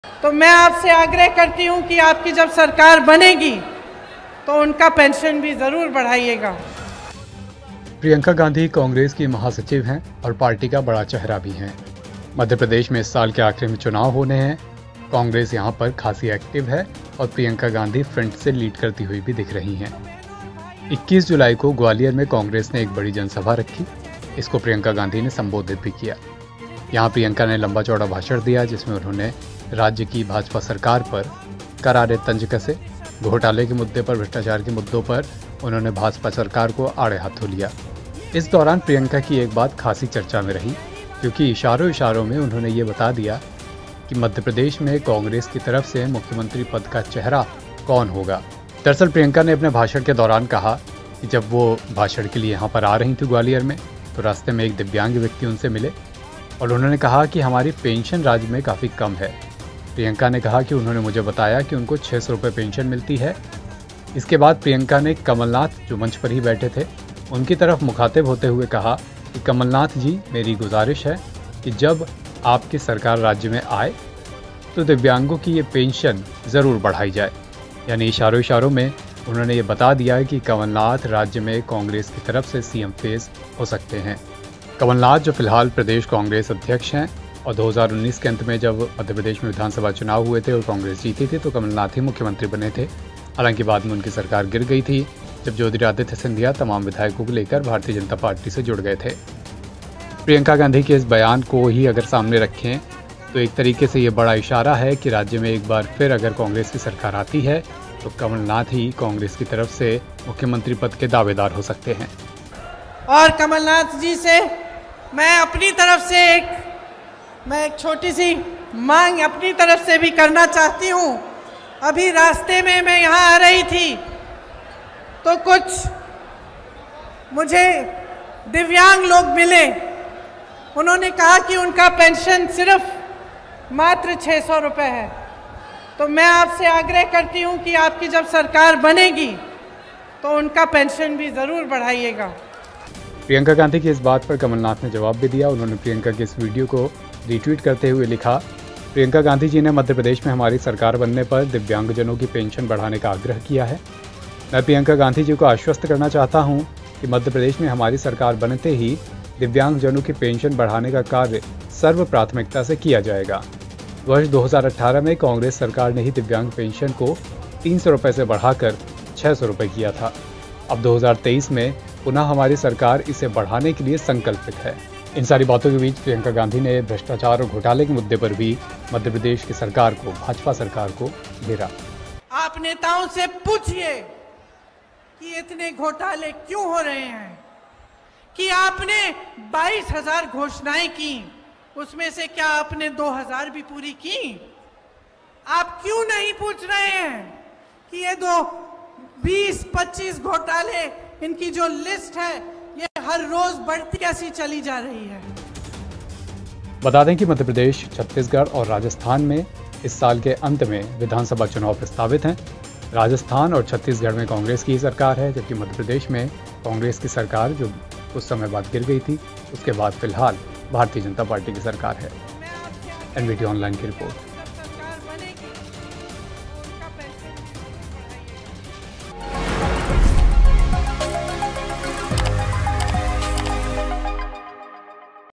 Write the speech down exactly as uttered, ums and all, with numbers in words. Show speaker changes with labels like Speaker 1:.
Speaker 1: तो मैं आपसे आग्रह करती हूं कि आपकी जब सरकार बनेगी तो उनका पेंशन भी ज़रूर बढ़ाइएगा।
Speaker 2: प्रियंका गांधी कांग्रेस की महासचिव हैं और पार्टी का बड़ा चेहरा भी हैं। मध्य प्रदेश में इस साल के आखिर में चुनाव होने हैं। कांग्रेस यहां पर खासी एक्टिव है और प्रियंका गांधी फ्रंट से लीड करती हुई भी दिख रही हैं। इक्कीस जुलाई को ग्वालियर में कांग्रेस ने एक बड़ी जनसभा रखी। इसको प्रियंका गांधी ने संबोधित भी किया। यहाँ प्रियंका ने लंबा चौड़ा भाषण दिया, जिसमें उन्होंने राज्य की भाजपा सरकार पर करारे तंज कसे। घोटाले के मुद्दे पर, भ्रष्टाचार के मुद्दों पर उन्होंने भाजपा सरकार को आड़े हाथों लिया। इस दौरान प्रियंका की एक बात खासी चर्चा में रही, क्योंकि इशारों इशारों में उन्होंने ये बता दिया कि मध्य प्रदेश में कांग्रेस की तरफ से मुख्यमंत्री पद का चेहरा कौन होगा। दरअसल प्रियंका ने अपने भाषण के दौरान कहा कि जब वो भाषण के लिए यहाँ पर आ रही थी ग्वालियर में, तो रास्ते में एक दिव्यांग व्यक्ति उनसे मिले और उन्होंने कहा कि हमारी पेंशन राज्य में काफ़ी कम है। प्रियंका ने कहा कि उन्होंने मुझे बताया कि उनको छः सौ रुपये पेंशन मिलती है। इसके बाद प्रियंका ने कमलनाथ, जो मंच पर ही बैठे थे, उनकी तरफ मुखातिब होते हुए कहा कि कमलनाथ जी, मेरी गुजारिश है कि जब आपकी सरकार राज्य में आए तो दिव्यांगों की ये पेंशन ज़रूर बढ़ाई जाए। यानी इशारों इशारों में उन्होंने ये बता दिया है कि कमलनाथ राज्य में कांग्रेस की तरफ से सीएम फेस हो सकते हैं। कमलनाथ जो फिलहाल प्रदेश कांग्रेस अध्यक्ष हैं और दो हज़ार उन्नीस के अंत में जब मध्य प्रदेश में विधानसभा चुनाव हुए थे और कांग्रेस जीती थी, तो कमलनाथ ही मुख्यमंत्री बने थे। हालांकि बाद में उनकी सरकार गिर गई थी, जब ज्योतिरादित्य सिंधिया तमाम विधायकों को लेकर भारतीय जनता पार्टी से जुड़ गए थे। प्रियंका गांधी के इस बयान को ही अगर सामने रखें तो एक तरीके से ये बड़ा इशारा है कि राज्य में एक बार फिर अगर कांग्रेस की सरकार आती है तो कमलनाथ ही कांग्रेस की तरफ से मुख्यमंत्री पद के दावेदार हो सकते हैं।
Speaker 1: और कमलनाथ जी से मैं अपनी तरफ से एक मैं एक छोटी सी मांग अपनी तरफ से भी करना चाहती हूँ। अभी रास्ते में मैं यहाँ आ रही थी तो कुछ मुझे दिव्यांग लोग मिले। उन्होंने कहा कि उनका पेंशन सिर्फ मात्र छः सौ रुपये है। तो मैं आपसे आग्रह करती हूँ कि आपकी जब सरकार बनेगी तो उनका पेंशन भी ज़रूर बढ़ाइएगा।
Speaker 2: प्रियंका गांधी की इस बात पर कमलनाथ ने जवाब भी दिया। उन्होंने प्रियंका के इस वीडियो को रीट्वीट करते हुए लिखा, प्रियंका गांधी जी ने मध्य प्रदेश में हमारी सरकार बनने पर दिव्यांगजनों की पेंशन बढ़ाने का आग्रह किया है। मैं प्रियंका गांधी जी को आश्वस्त करना चाहता हूं कि मध्य प्रदेश में हमारी सरकार बनते ही दिव्यांगजनों की पेंशन बढ़ाने का कार्य सर्व प्राथमिकता से किया जाएगा। वर्ष दो हज़ार अठारह में कांग्रेस सरकार ने ही दिव्यांग पेंशन को तीन सौ रुपये से बढ़ाकर छः सौ रुपये किया था। अब दो हज़ार तेईस में पुनः हमारी सरकार इसे बढ़ाने के लिए संकल्पित है। इन सारी बातों के बीच प्रियंका गांधी ने भ्रष्टाचार और घोटाले के मुद्दे पर भी मध्य प्रदेश की सरकार को, भाजपा सरकार को घेरा।
Speaker 1: आप नेताओं से पूछिए कि इतने घोटाले क्यों हो रहे हैं, कि आपने बाईस हजार घोषणाएं की, उसमें से क्या आपने दो हज़ार भी पूरी की? आप क्यों नहीं पूछ रहे हैं कि ये दो बीस पच्चीस घोटाले, इनकी जो लिस्ट है ये हर रोज बढ़ती कैसी चली जा रही है?
Speaker 2: बता दें कि मध्य प्रदेश, छत्तीसगढ़ और राजस्थान में इस साल के अंत में विधानसभा चुनाव प्रस्तावित हैं। राजस्थान और छत्तीसगढ़ में कांग्रेस की सरकार है, जबकि मध्य प्रदेश में कांग्रेस की सरकार जो कुछ समय बाद गिर गई थी, उसके बाद फिलहाल भारतीय जनता पार्टी की सरकार है। एनवीटी ऑनलाइन की रिपोर्ट।